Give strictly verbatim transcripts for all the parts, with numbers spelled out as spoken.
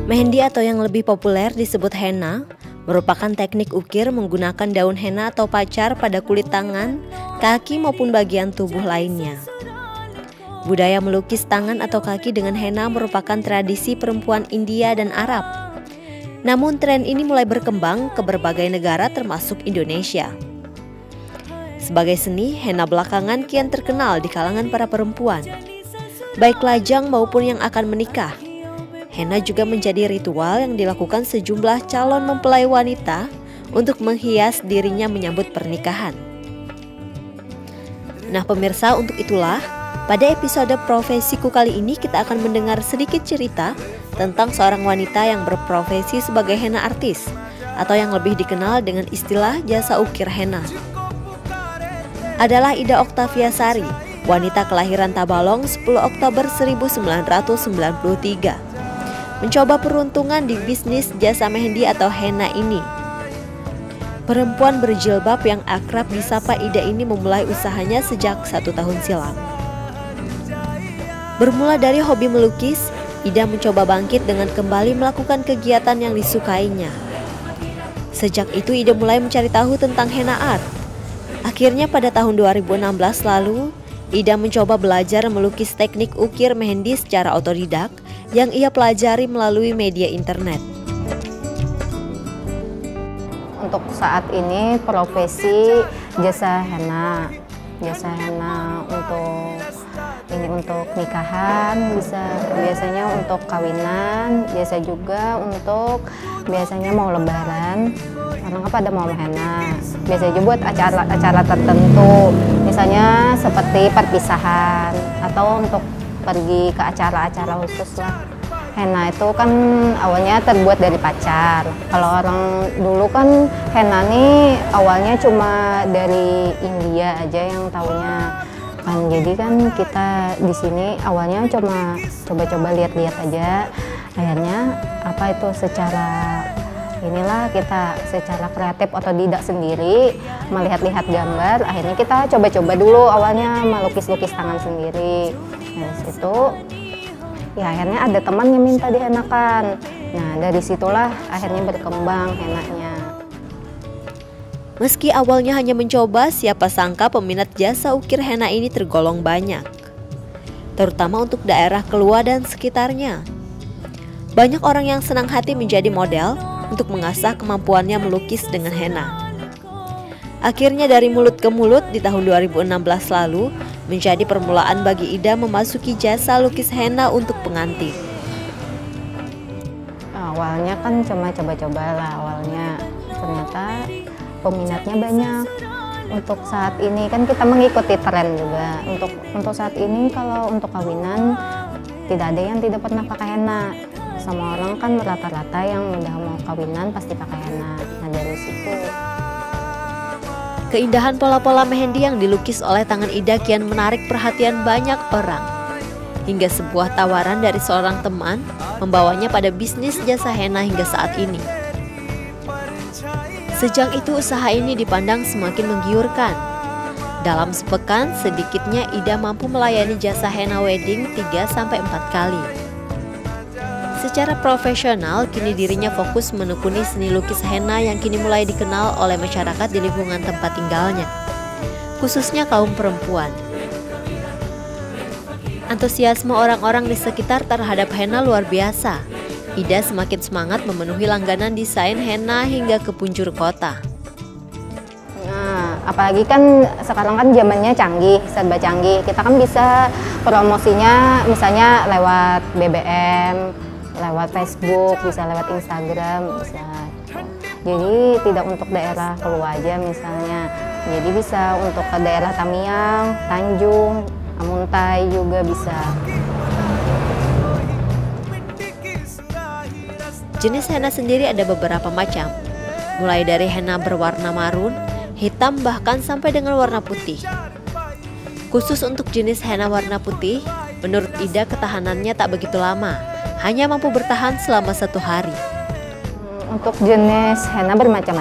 Mehendi atau yang lebih populer disebut henna merupakan teknik ukir menggunakan daun henna atau pacar pada kulit tangan, kaki maupun bagian tubuh lainnya. Budaya melukis tangan atau kaki dengan henna merupakan tradisi perempuan India dan Arab. Namun tren ini mulai berkembang ke berbagai negara termasuk Indonesia. Sebagai seni, henna belakangan kian terkenal di kalangan para perempuan, baik lajang maupun yang akan menikah. Henna juga menjadi ritual yang dilakukan sejumlah calon mempelai wanita untuk menghias dirinya menyambut pernikahan. Nah pemirsa, untuk itulah pada episode Profesiku kali ini kita akan mendengar sedikit cerita tentang seorang wanita yang berprofesi sebagai henna artis atau yang lebih dikenal dengan istilah jasa ukir henna. Adalah Ida Oktavia Sari, wanita kelahiran Tabalong sepuluh Oktober seribu sembilan ratus sembilan puluh tiga. Mencoba peruntungan di bisnis jasa mehendi atau henna ini. Perempuan berjilbab yang akrab disapa Ida ini memulai usahanya sejak satu tahun silam. Bermula dari hobi melukis, Ida mencoba bangkit dengan kembali melakukan kegiatan yang disukainya. Sejak itu Ida mulai mencari tahu tentang henna art. Akhirnya pada tahun dua ribu enam belas lalu, Ida mencoba belajar melukis teknik ukir mehendi secara otodidak yang ia pelajari melalui media internet. Untuk saat ini profesi jasa henna, jasa henna untuk ini untuk nikahan, bisa biasanya untuk kawinan, biasa juga untuk biasanya mau lebaran, orang apa ada mau henna. Biasanya juga buat acara-acara tertentu, misalnya seperti perpisahan atau untuk pergi ke acara-acara khusus lah. Henna itu kan awalnya terbuat dari pacar. Kalau orang dulu kan henna nih awalnya cuma dari India aja yang taunya kan. Jadi kan kita di sini awalnya cuma coba-coba lihat-lihat aja. Akhirnya apa itu secara inilah kita secara kreatif otodidak sendiri melihat-lihat gambar. Akhirnya kita coba-coba dulu awalnya melukis-lukis tangan sendiri. Dari situ ya akhirnya ada teman yang minta dihenakan. Nah dari situlah akhirnya berkembang henaknya. Meski awalnya hanya mencoba, siapa sangka peminat jasa ukir henna ini tergolong banyak, terutama untuk daerah Kelua dan sekitarnya. Banyak orang yang senang hati menjadi model untuk mengasah kemampuannya melukis dengan henna. Akhirnya dari mulut ke mulut di tahun dua ribu enam belas lalu menjadi permulaan bagi Ida memasuki jasa lukis henna untuk pengantin. Awalnya kan cuma coba-coba lah awalnya, ternyata peminatnya banyak. Untuk saat ini kan kita mengikuti tren juga. Untuk untuk saat ini kalau untuk kawinan tidak ada yang tidak pernah pakai henna. Sama orang kan rata-rata yang udah mau kawinan pasti pakai henna. Nah dari situ keindahan pola-pola mehendi yang dilukis oleh tangan Ida kian menarik perhatian banyak orang. Hingga sebuah tawaran dari seorang teman membawanya pada bisnis jasa henna hingga saat ini. Sejak itu usaha ini dipandang semakin menggiurkan. Dalam sepekan sedikitnya Ida mampu melayani jasa henna wedding tiga sampai empat kali. Secara profesional, kini dirinya fokus menekuni seni lukis henna yang kini mulai dikenal oleh masyarakat di lingkungan tempat tinggalnya, khususnya kaum perempuan. Antusiasme orang-orang di sekitar terhadap henna luar biasa. Ida semakin semangat memenuhi langganan desain henna hingga ke penjuru kota. Nah, apalagi kan sekarang kan zamannya canggih, serba canggih. Kita kan bisa promosinya misalnya lewat B B M, lewat Facebook, bisa lewat Instagram, bisa. Jadi tidak untuk daerah Kelua aja misalnya. Jadi bisa untuk ke daerah Tamiang, Tanjung, Amuntai juga bisa. Jenis henna sendiri ada beberapa macam, mulai dari henna berwarna marun, hitam bahkan sampai dengan warna putih. Khusus untuk jenis henna warna putih, menurut Ida ketahanannya tak begitu lama, hanya mampu bertahan selama satu hari. Untuk jenis henna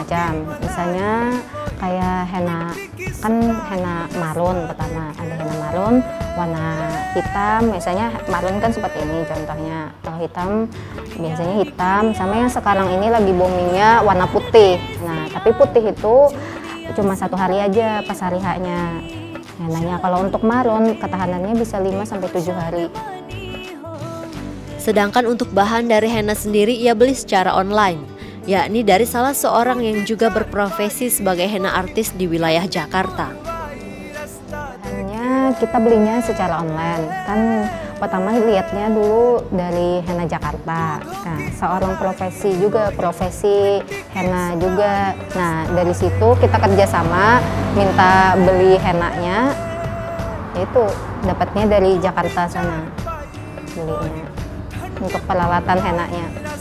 bermacam-macam, misalnya kayak henna, kan henna marun pertama, ada henna marun marun, warna hitam. Biasanya marun kan seperti ini contohnya. Kalau hitam biasanya hitam, sama yang sekarang ini lagi boomingnya warna putih. Nah, tapi putih itu cuma satu hari aja pas hari haknya henanya. Kalau untuk marun ketahanannya bisa lima sampai tujuh hari. Sedangkan untuk bahan dari henna sendiri ia beli secara online, yakni dari salah seorang yang juga berprofesi sebagai henna artis di wilayah Jakarta. Hanya kita belinya secara online, kan pertama lihatnya dulu dari henna Jakarta. Nah, seorang profesi juga, profesi henna juga. Nah, dari situ kita kerjasama, minta beli hennanya, itu dapatnya dari Jakarta sana belinya untuk peralatan hennanya.